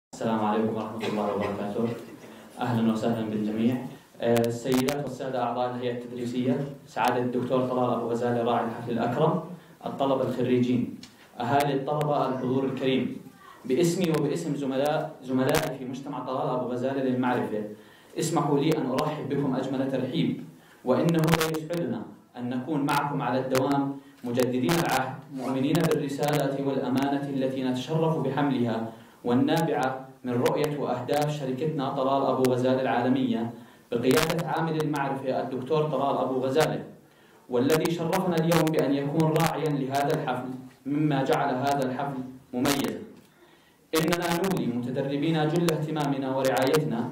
السلام عليكم ورحمة الله وبركاته. أهلا وسهلا بالجميع. السيدات والسادة أعضاء الهيئة التدريسية، سعادة الدكتور طلال أبو-غزالة راعي الحفل الأكرم، الطلبة الخريجين، أهالي الطلبة الحضور الكريم، باسمي وباسم زملائي في مجتمع طلال أبو-غزالة للمعرفة، اسمحوا لي أن أرحب بكم أجمل ترحيب، وإنه يسعدنا أن نكون معكم على الدوام مجددين العهد، مؤمنين بالرسالة والأمانة التي نتشرف بحملها والنابعة من رؤية وأهداف شركتنا طلال أبو-غزالة العالمية بقيادة عامل المعرفة الدكتور طلال أبو-غزالة، والذي شرفنا اليوم بأن يكون راعيا لهذا الحفل، مما جعل هذا الحفل مميزا. إننا نولي متدربين جل اهتمامنا ورعايتنا،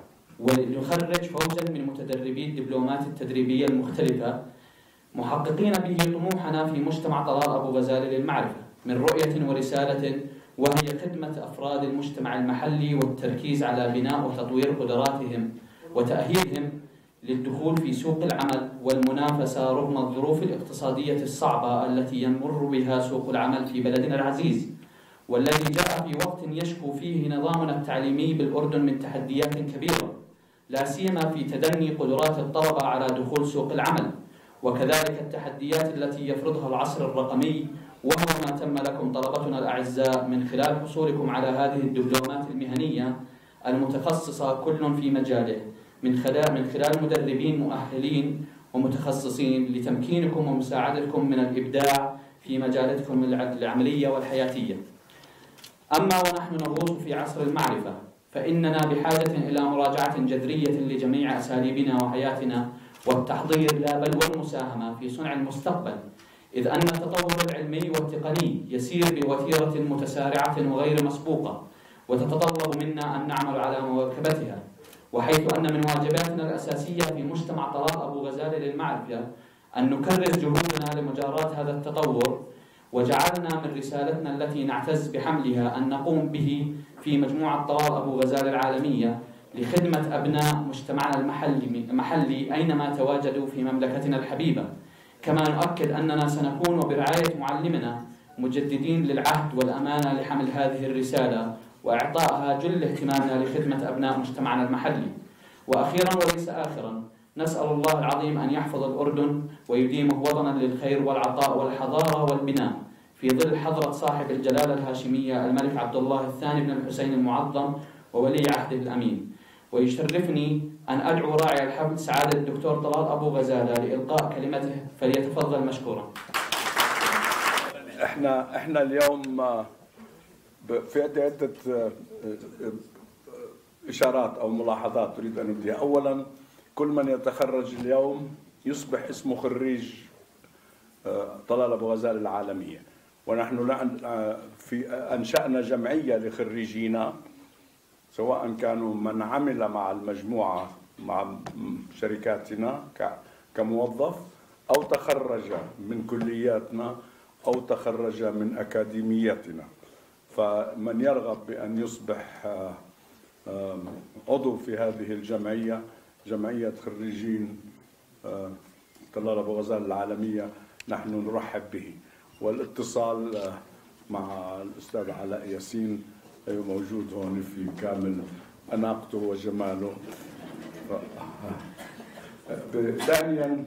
ونخرج فوجا من متدربي الدبلومات التدريبية المختلفة، محققين به طموحنا في مجتمع طلال أبو-غزالة للمعرفة من رؤية ورسالة، وهي خدمة أفراد المجتمع المحلي والتركيز على بناء وتطوير قدراتهم وتأهيلهم للدخول في سوق العمل والمنافسة رغم الظروف الاقتصادية الصعبة التي يمر بها سوق العمل في بلدنا العزيز، والذي جاء في وقت يشكو فيه نظامنا التعليمي بالأردن من تحديات كبيرة، لا سيما في تدني قدرات الطلبة على دخول سوق العمل، وكذلك التحديات التي يفرضها العصر الرقمي، وهو ما تم لكم طلبتنا الأعزاء من خلال حصولكم على هذه الدبلومات المهنية المتخصصة كل في مجاله من خلال مدربين مؤهلين ومتخصصين لتمكينكم ومساعدتكم من الإبداع في مجالاتكم العملية والحياتية. أما ونحن نغوص في عصر المعرفة، فإننا بحاجة إلى مراجعة جذرية لجميع أساليبنا وحياتنا والتحضير لا بل والمساهمة في صنع المستقبل، إذ أن التطور العلمي والتقني يسير بوتيرة متسارعة وغير مسبوقة، وتتطلب منا أن نعمل على مواكبتها، وحيث أن من واجباتنا الأساسية في مجتمع طلال أبو-غزالة للمعرفة أن نكرس جهودنا لمجارات هذا التطور، وجعلنا من رسالتنا التي نعتز بحملها أن نقوم به في مجموعة طلال أبو-غزالة العالمية لخدمة أبناء مجتمعنا المحلي أينما تواجدوا في مملكتنا الحبيبة. كما نؤكد أننا سنكون برعاية معلمنا مجددين للعهد والأمانة لحمل هذه الرسالة وإعطائها جل اهتمامنا لخدمة أبناء مجتمعنا المحلي. وأخيرا وليس آخرا، نسأل الله العظيم أن يحفظ الأردن ويديمه وطنا للخير والعطاء والحضارة والبناء في ظل حضرة صاحب الجلالة الهاشمية الملك عبد الله الثاني بن الحسين المعظم وولي عهده الأمين. ويشرفني أن أدعو راعي الحفل سعادة الدكتور طلال أبو-غزالة لإلقاء كلمته، فليتفضل مشكورا. احنا اليوم في عدة إشارات أو ملاحظات أريد أن أبديها. أولا، كل من يتخرج اليوم يصبح اسمه خريج طلال أبو-غزالة العالمية، ونحن أنشأنا جمعية لخريجينا، سواء كانوا من عمل مع المجموعة مع شركاتنا كموظف، أو تخرج من كلياتنا، أو تخرج من أكاديميتنا. فمن يرغب بأن يصبح عضو في هذه الجمعية، جمعية خريجين طلال أبو-غزالة العالمية، نحن نرحب به. والاتصال مع الأستاذ علاء ياسين موجود هون في كامل أناقته وجماله. ثانيا،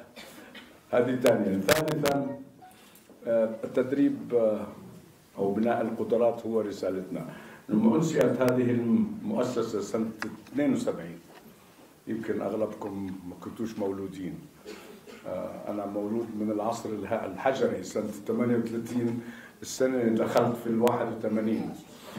ثالثا، التدريب أو بناء القدرات هو رسالتنا. لما أنشئت هذه المؤسسة سنة 72، يمكن أغلبكم ما كنتوش مولودين، أنا مولود من العصر الحجري سنة 38، السنة اللي دخلت في 81.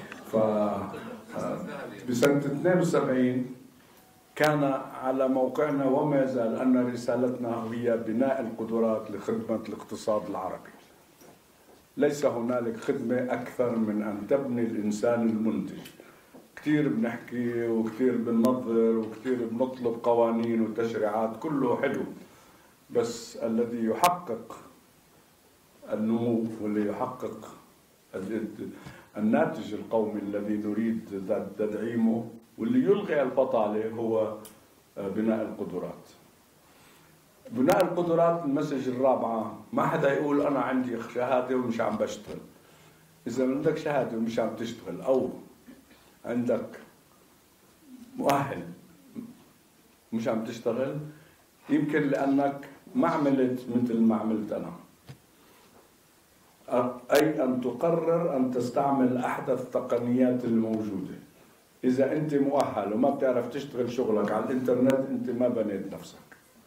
بسنة 72 كان على موقعنا وما يزال أن رسالتنا هي بناء القدرات لخدمة الاقتصاد العربي. ليس هنالك خدمة أكثر من أن تبني الإنسان المنتج. كثير بنحكي وكثير بننظر وكثير بنطلب قوانين وتشريعات، كله حلو، بس الذي يحقق النمو واللي يحقق الناتج القومي الذي نريد تدعيمه واللي يلغي البطالة هو بناء القدرات. بناء القدرات المسج الرابعة، ما حدا يقول أنا عندي شهادة ومش عم بشتغل. إذا عندك شهادة ومش عم تشتغل، أو عندك مؤهل مش عم تشتغل، يمكن لأنك ما عملت مثل ما عملت أنا، أي أن تقرر أن تستعمل أحدث التقنيات الموجودة. إذا أنت مؤهل وما بتعرف تشتغل شغلك على الإنترنت، أنت ما بنيت نفسك.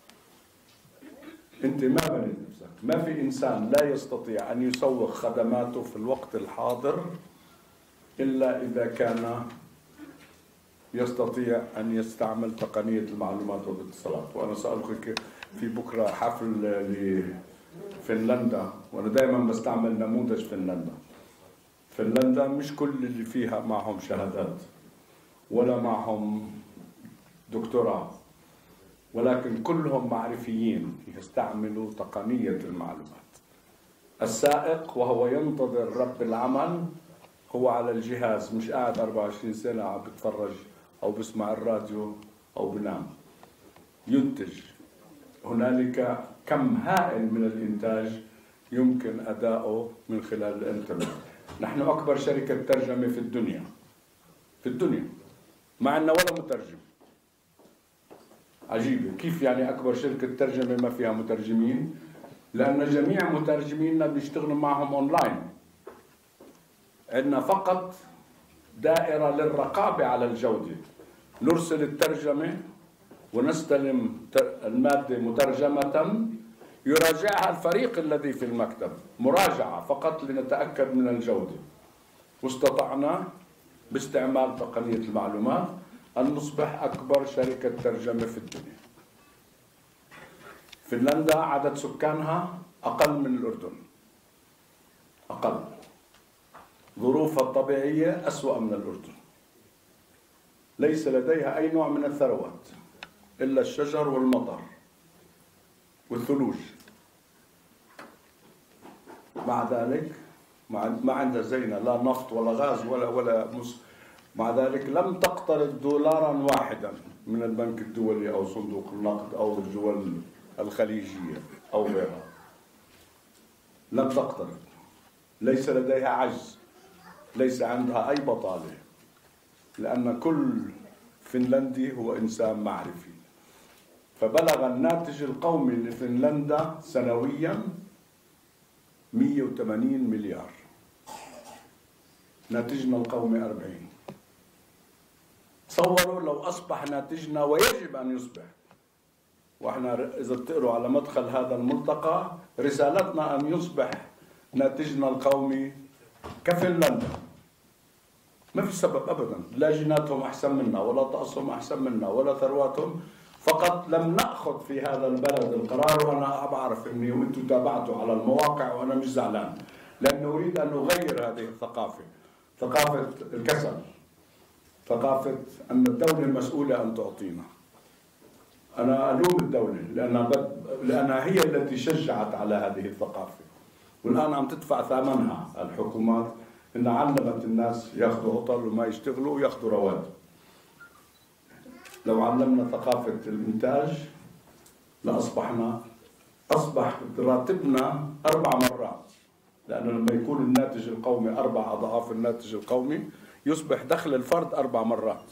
أنت ما بنيت نفسك. ما في إنسان لا يستطيع أن يسوق خدماته في الوقت الحاضر إلا إذا كان يستطيع أن يستعمل تقنية المعلومات والاتصالات. وأنا سألقيك في بكرة حفل لفنلندا، وأنا دائما بستعمل نموذج فنلندا. فنلندا مش كل اللي فيها معهم شهادات ولا معهم دكتوراه، ولكن كلهم معرفيين يستعملوا تقنية المعلومات. السائق وهو ينتظر رب العمل هو على الجهاز، مش قاعد 24 سنة عم بتفرج أو بسمع الراديو أو بنام. ينتج. هنالك كم هائل من الإنتاج يمكن أداؤه من خلال الإنترنت. نحن أكبر شركة ترجمة في الدنيا. في الدنيا ما عندنا ولا مترجم. عجيبة، كيف يعني أكبر شركة ترجمة ما فيها مترجمين؟ لأن جميع مترجمينا بيشتغلوا معهم أونلاين. عندنا فقط دائرة للرقابة على الجودة. نرسل الترجمة ونستلم المادة مترجمة يراجعها الفريق الذي في المكتب، مراجعة فقط لنتأكد من الجودة. واستطعنا باستعمال تقنية المعلومات أن نصبح أكبر شركة ترجمة في الدنيا. فنلندا عدد سكانها أقل من الأردن، أقل. ظروفها الطبيعية أسوأ من الأردن. ليس لديها أي نوع من الثروات إلا الشجر والمطر والثلوج. مع ذلك ما عندها زينا لا نفط ولا غاز ولا مع ذلك لم تقترض دولارا واحدا من البنك الدولي أو صندوق النقد أو الدول الخليجية أو غيرها. لم تقترض. ليس لديها عجز، ليس عندها أي بطالة، لأن كل فنلندي هو إنسان معرفي. فبلغ الناتج القومي لفنلندا سنويا 180 مليار. ناتجنا القومي 40. تصوروا لو أصبح ناتجنا، ويجب أن يصبح، وإحنا إذا بتقروا على مدخل هذا الملتقى رسالتنا أن يصبح ناتجنا القومي كفنلندا. ما في سبب أبدا، لا جيناتهم أحسن منا ولا طقسهم أحسن منا ولا ثرواتهم، فقط لم نأخذ في هذا البلد القرار. وأنا بعرف أني وأنتم تابعتوا على المواقع وأنا مش زعلان، لأن أريد أن أغير هذه الثقافة، ثقافة الكسل، ثقافة أن الدولة مسؤولة أن تعطينا. أنا ألوم الدولة لأنها هي التي شجعت على هذه الثقافة، والآن عم تدفع ثمنها الحكومات، إنها علمت الناس ياخذوا عطل وما يشتغلوا وياخذوا رواتب. لو علمنا ثقافة الإنتاج أصبح راتبنا 4 مرات، لأنه لما يكون الناتج القومي 4 أضعاف الناتج القومي يصبح دخل الفرد 4 مرات.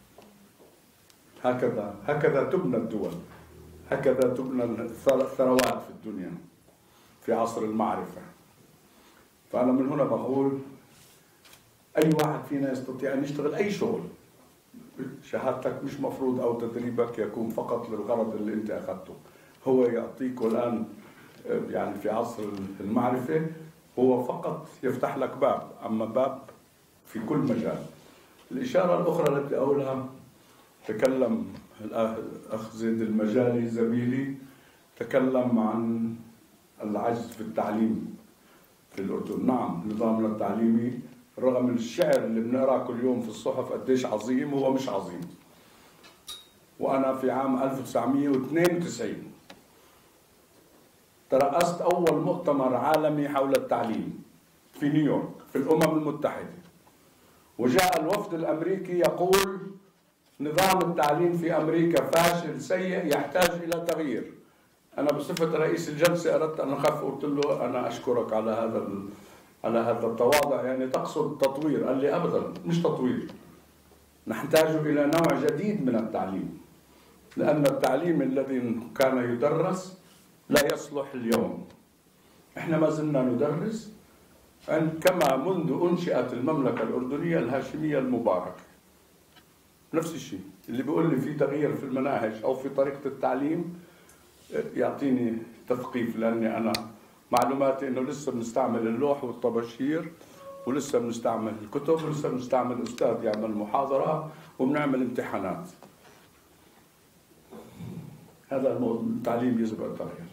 هكذا تبنى الدول، هكذا تبنى الثروات في الدنيا في عصر المعرفة. فأنا من هنا بقول أي واحد فينا يستطيع أن يشتغل أي شغل. شهادتك مش مفروض أو تدريبك يكون فقط للغرض اللي أنت أخذته. هو يعطيك الآن يعني في عصر المعرفة هو فقط يفتح لك باب، أما باب في كل مجال. الإشارة الأخرى اللي بدي أقولها، تكلم الأخ زيد المجالي زميلي، تكلم عن العجز في التعليم في الأردن. نعم، نظامنا التعليمي رغم الشعر اللي بنقراه كل يوم في الصحف قديش عظيم، هو مش عظيم. وأنا في عام 1992 ترأست أول مؤتمر عالمي حول التعليم في نيويورك في الأمم المتحدة، وجاء الوفد الأمريكي يقول نظام التعليم في أمريكا فاشل سيء يحتاج إلى تغيير. أنا بصفة رئيس الجلسة أردت أن أخف، قلت له أنا أشكرك على هذا التواضع، يعني تقصد تطوير؟ قال لي أبدا مش تطوير، نحتاج إلى نوع جديد من التعليم، لأن التعليم الذي كان يدرس لا يصلح اليوم. احنا ما زلنا ندرس كما منذ أنشئت المملكة الأردنية الهاشمية المباركة. نفس الشيء، اللي بيقول لي في تغيير في المناهج أو في طريقة التعليم يعطيني تثقيف، لأني أنا معلوماتي إنه لسه بنستعمل اللوح والطباشير، ولسه بنستعمل الكتب، ولسه بنستعمل أستاذ يعمل محاضرة، وبنعمل امتحانات. هذا التعليم يجب أن يتغير.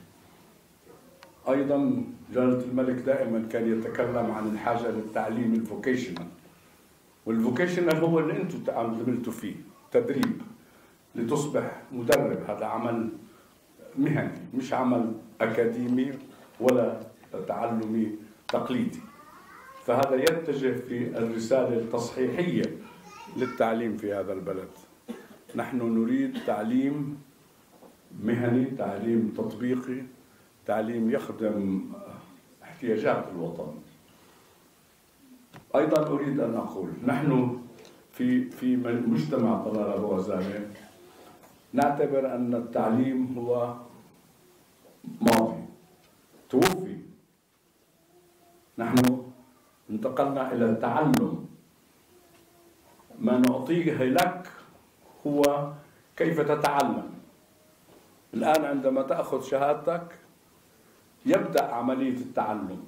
أيضا جلالة الملك دائما كان يتكلم عن الحاجة للتعليم الفوكيشنال، والفوكيشنال هو اللي أنتم عملتوا فيه تدريب لتصبح مدرب. هذا عمل مهني مش عمل أكاديمي ولا تعلمي تقليدي. فهذا يتجه في الرسالة التصحيحية للتعليم في هذا البلد. نحن نريد تعليم مهني، تعليم تطبيقي، تعليم يخدم احتياجات الوطن. أيضا أريد أن أقول نحن في مجتمع طلال أبو-غزالة نعتبر أن التعليم هو ماضي توفي. نحن انتقلنا إلى التعلم. ما نعطيه لك هو كيف تتعلم. الآن عندما تأخذ شهادتك يبدأ عملية التعلم،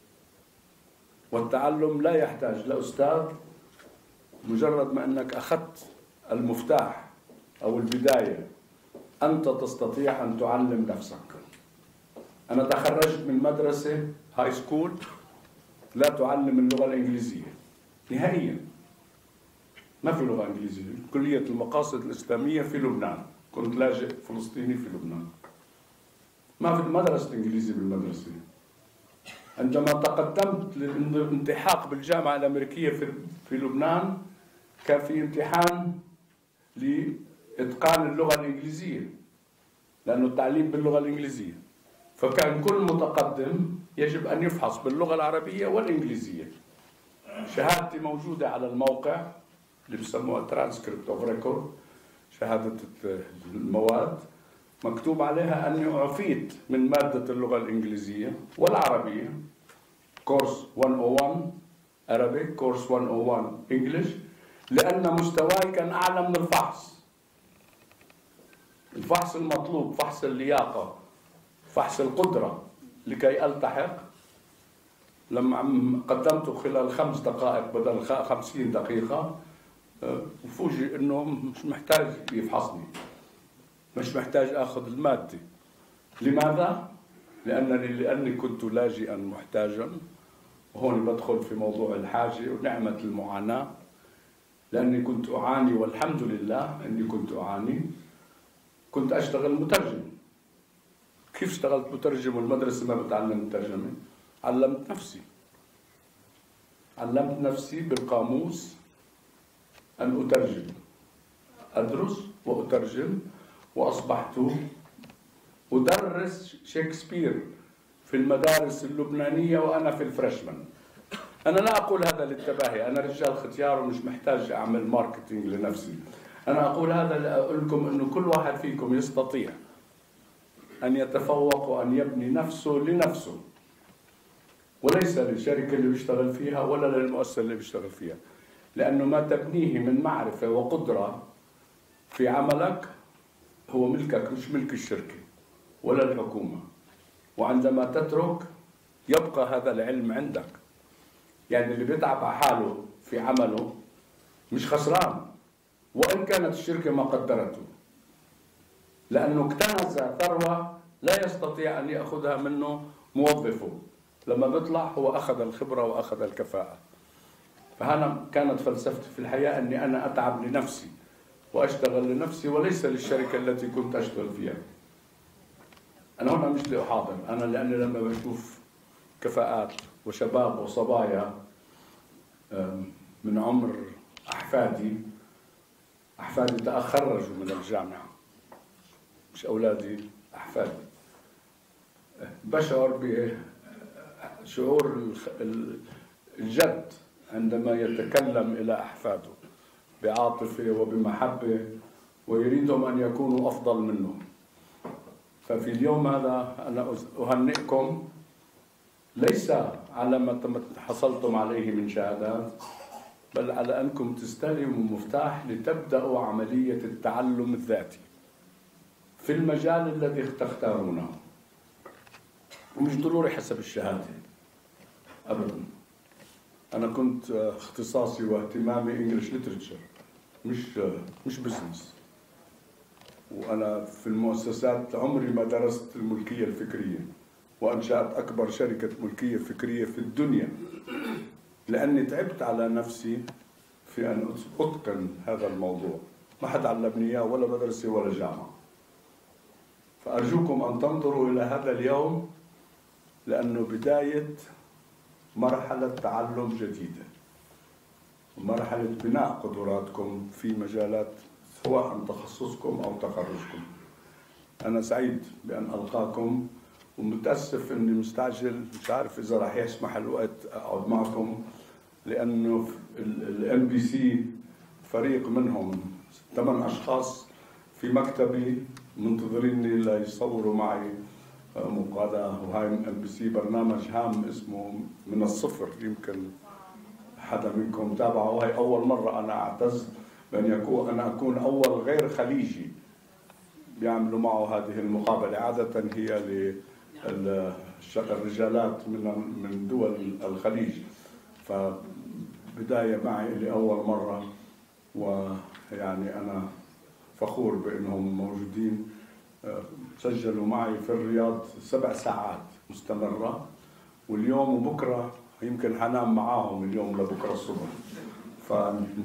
والتعلم لا يحتاج لأستاذ. مجرد ما أنك أخذت المفتاح أو البداية أنت تستطيع أن تعلم نفسك. أنا تخرجت من مدرسة هاي سكول لا تعلم اللغة الإنجليزية نهائيا. ما في لغة إنجليزية. كلية المقاصد الإسلامية في لبنان، كنت لاجئ فلسطيني في لبنان، ما في مدرسة إنجليزي بالمدرسة. عندما تقدمت للالتحاق بالجامعة الأمريكية في لبنان كان في امتحان لإتقان اللغة الإنجليزية، لأنه التعليم باللغة الإنجليزية، فكان كل متقدم يجب أن يفحص باللغة العربية والإنجليزية. شهادتي موجودة على الموقع اللي بسموها ترانسكريبت اوف ريكورد، شهادة المواد، مكتوب عليها أني أعفيت من مادة اللغة الإنجليزية والعربية، كورس 101 Arabic، كورس 101 English، لأن مستواي كان أعلى من الفحص المطلوب، فحص اللياقة، فحص القدرة لكي ألتحق. لما قدمته خلال 5 دقائق بدل 50 دقيقة، وفوجئ إنه مش محتاج يفحصني، مش محتاج أخذ المادة. لماذا؟ لأني كنت لاجئا محتاجا، وهون بدخل في موضوع الحاجة ونعمة المعاناة، لأني كنت أعاني، والحمد لله أني كنت أعاني. كنت أشتغل مترجم. كيف اشتغلت مترجم والمدرسة ما بتعلم ترجمة؟ علمت نفسي بالقاموس أن أترجم، أدرس وأترجم، وأصبحت أدرس شكسبير في المدارس اللبنانية وأنا في الفريشمان. أنا لا أقول هذا للتباهي، أنا رجال ختيار ومش محتاج أعمل ماركتينج لنفسي. أنا أقول هذا لأقول لكم أنه كل واحد فيكم يستطيع أن يتفوق وأن يبني نفسه لنفسه، وليس للشركة اللي بيشتغل فيها ولا للمؤسسة اللي بيشتغل فيها، لأنه ما تبنيه من معرفة وقدرة في عملك هو ملكك، مش ملك الشركة ولا الحكومة. وعندما تترك يبقى هذا العلم عندك. يعني اللي بيتعب على حاله في عمله مش خسران، وإن كانت الشركة ما قدرته، لأنه اكتنز ثروة لا يستطيع أن يأخذها منه موظفه. لما بيطلع هو أخذ الخبرة وأخذ الكفاءة. فأنا كانت فلسفتي في الحياة أني أنا أتعب لنفسي وأشتغل لنفسي وليس للشركة التي كنت أشتغل فيها. أنا هنا مش لأحاضر، أنا لأني لما بشوف كفاءات وشباب وصبايا من عمر أحفادي تخرجوا من الجامعة، مش أولادي، أحفادي، بشعر بشعور الجد عندما يتكلم إلى أحفاده بعاطفة وبمحبة ويريدهم أن يكونوا أفضل منهم. ففي اليوم هذا أنا أهنئكم ليس على ما حصلتم عليه من شهادات، بل على أنكم تستلموا مفتاح لتبدأوا عملية التعلم الذاتي في المجال الذي تختارونه، ومش ضروري حسب الشهادة أبدا. أنا كنت اختصاصي واهتمامي إنجليش ليترشر مش بزنس، وأنا في المؤسسات عمري ما درست الملكية الفكرية، وأنشأت أكبر شركة ملكية فكرية في الدنيا لأني تعبت على نفسي في أن أتقن هذا الموضوع. ما حد علمني إياه ولا مدرسة ولا جامعة. فأرجوكم أن تنظروا إلى هذا اليوم لأنه بداية مرحلة تعلم جديدة ومرحلة بناء قدراتكم في مجالات سواء تخصصكم أو تخرجكم. أنا سعيد بأن ألقاكم ومتأسف أني مستعجل، مش عارف إذا راح يسمح الوقت أقعد معكم، لأنه الMBC فريق منهم 8 أشخاص في مكتبي منتظريني ليصوروا معي مقالة، وهاي MBC برنامج هام اسمه من الصفر، يمكن حدا منكم تابعه. وهي أول مرة أنا أعتز بأن أكون أول غير خليجي بيعملوا معه هذه المقابلة. عادة هي للرجالات من دول الخليج، فبداية معي لأول مرة، ويعني أنا فخور بأنهم موجودين. سجلوا معي في الرياض 7 ساعات مستمرة، واليوم وبكرة يمكن حنام معاهم اليوم لبكرة الصبح. فإن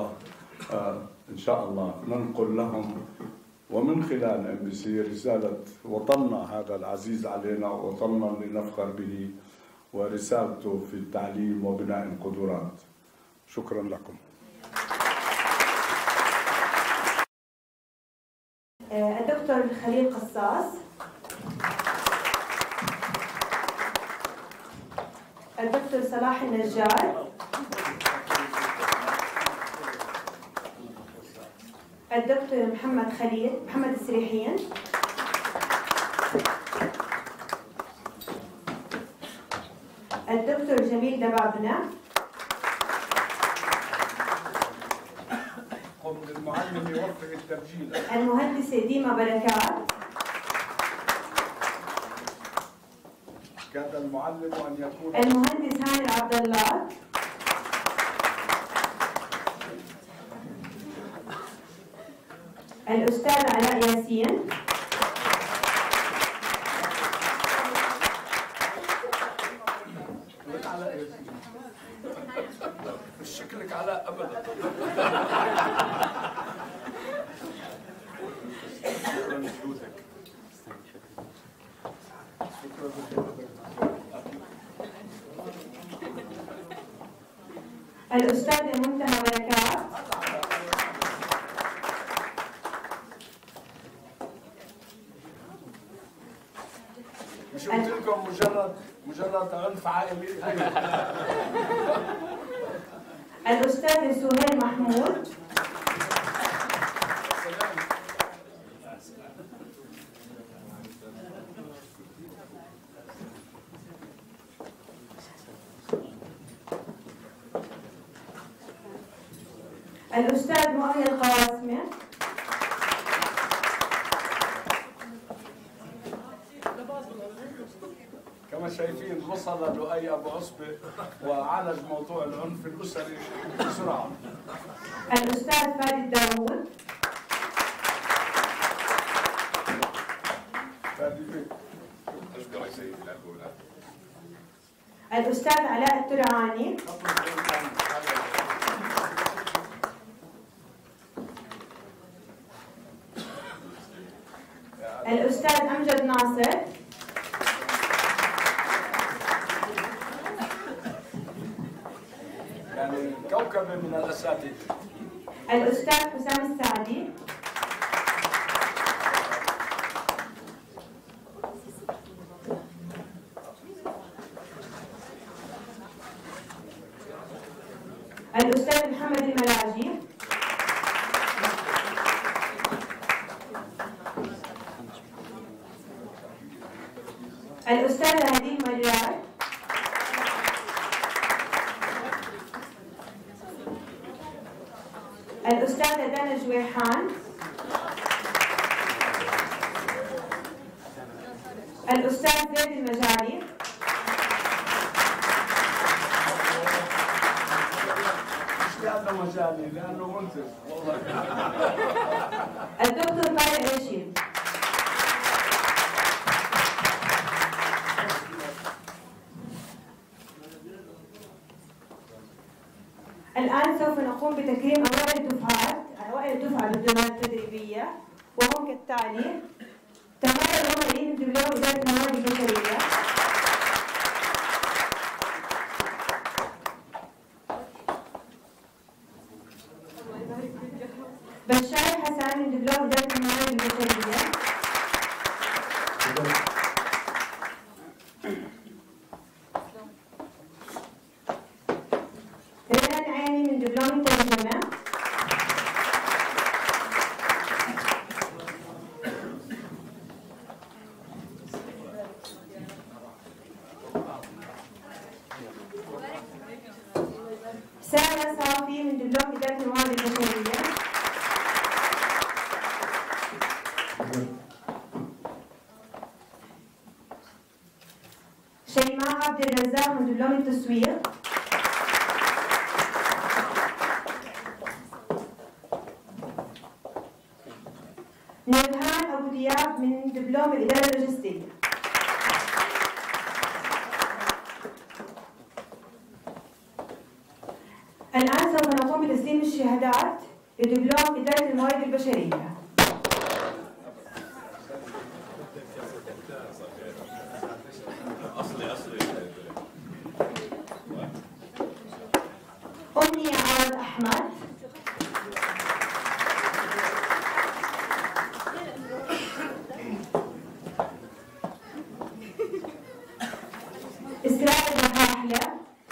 شاء الله ننقل لهم ومن خلال MBC رسالة وطننا هذا العزيز علينا، وطننا اللي نفخر به، ورسالته في التعليم وبناء القدرات. شكرا لكم. الدكتور خليل قصاص، الدكتور صلاح النجار، الدكتور محمد السريحين، الدكتور جميل دبابنة، المعلم يوفق التسجيل، المهندسة ديما بركات، كاد المعلم أن يكون المهندس هاني عبد الله، الأستاذ علاء ياسين، مش شكلك علاء أبدا. شكرا لجهودك. الأستاذة منتهى بركات، مش قلت لكم مجرد عنف عائلي؟ الأستاذة سهيل محمود، الأستاذ مؤمن القواسمي، كما شايفين وصل لؤي أبو عصبة وعالج موضوع العنف الأسري بسرعة. الأستاذ فادي داوود، الأستاذ علاء الترعاني، الأستاذ أمجد ناصر، يعني كوكب من الأساتذة، الأستاذ حسام السعدي، الأستاذ محمد الملاجي، الأستاذة هديل مراد. الأستاذة دانا جويحان. الأستاذ زيد المجاري. هذا مجالي لانه منصف والله. الدكتور طارق رشيد. الآن سوف نقوم بتكريم أوائل الدفعة بالدورات التدريبية، وهم كالتالي: تمر العمري من دبلوم إدارة الموارد البشرية، بشار حسن من دبلوم إدارة الموارد البشرية، ريان عيني من دبلوم الترجمة، سارة صافي من دبلوم إدارة الموارد البشرية، شيماء عبد الرزاق من دبلوم التسويق، نورهان أبو دياب من دبلوم الإدارة اللوجستية. الآن سوف نقوم بتسليم الشهادات لدبلوم إدارة الموارد البشرية. أمنية عوض أحمد، إسراء الرحاحلة،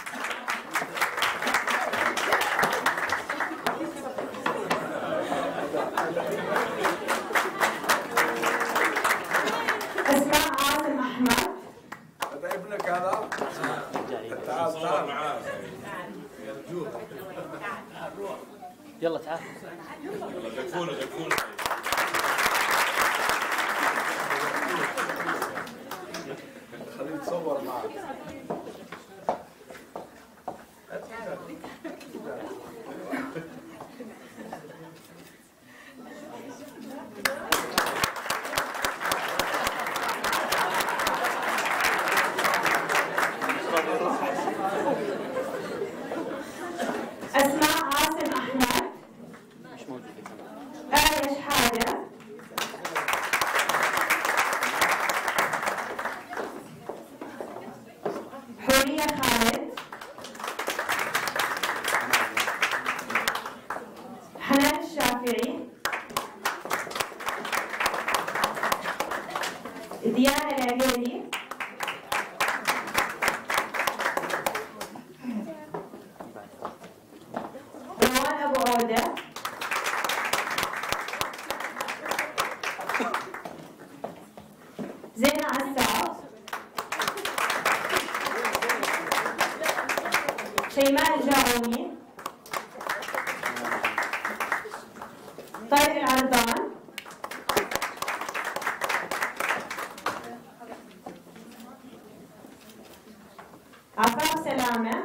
أسماء عاصم أحمد، هذا ابنك هذا؟ تعال تعال معاه. يلا تعال. يلا دقفونا خليه يتصور معك. أسماء عاصم أحمد، آية شحادة، حورية خالد، حنان الشافعي، ديانا العقيلي، روان أبو عودة، زينة عساف، شيماء الجاعوني، طارق العرضان، عفاف سلامة،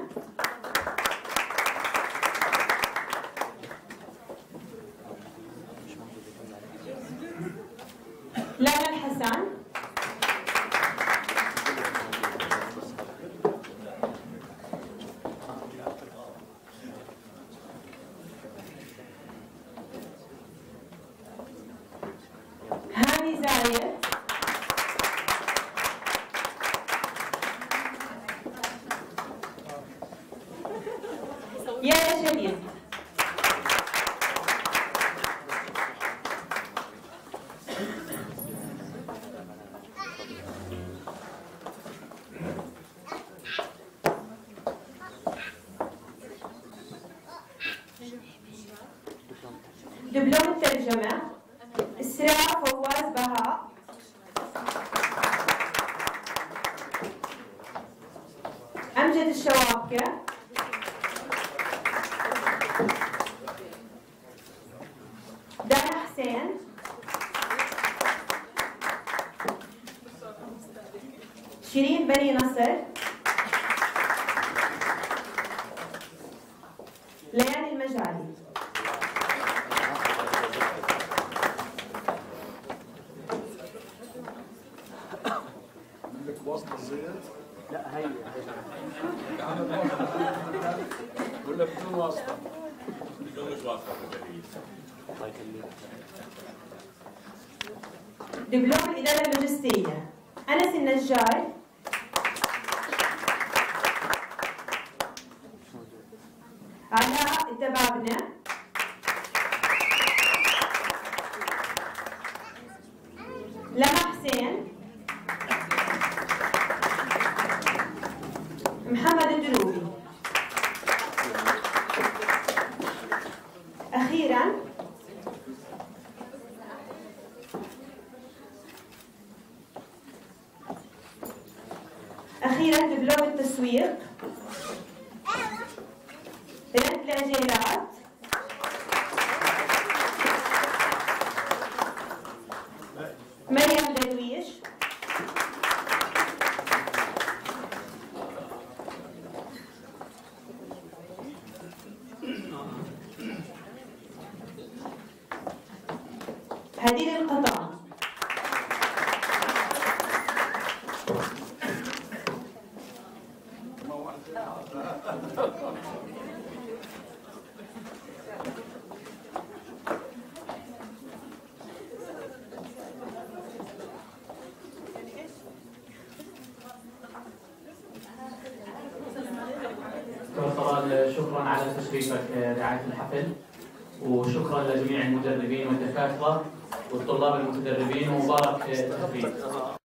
لالا الحسن، هاني زايد، يا شديد، دبلوم الترجمة، إسراء فواز بهاء، أمجد الشوابكة، دانا حسين، شيرين بني نصر، ليالي المجالي. بدك واسطة زيادة؟ لا هي ولا بدون واسطة؟ بدون مش واسطة. الله يخليك. دبلوم الإدارة اللوجستية، أنس النجار، علاء الدبابنة، لما حسين، محمد الدروبي. أخيراً دبلوم التسويق، رد العجينات، مريم درويش، هديل القطام. طلال، شكرا على تشريفك رعاية الحفل، وشكرا لجميع المدربين والدكاترة والطلاب المتدربين، ومبارك التدريب.